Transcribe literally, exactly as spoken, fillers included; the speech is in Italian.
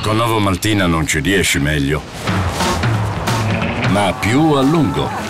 Con Novomaltina non ci riesci meglio, ma più a lungo.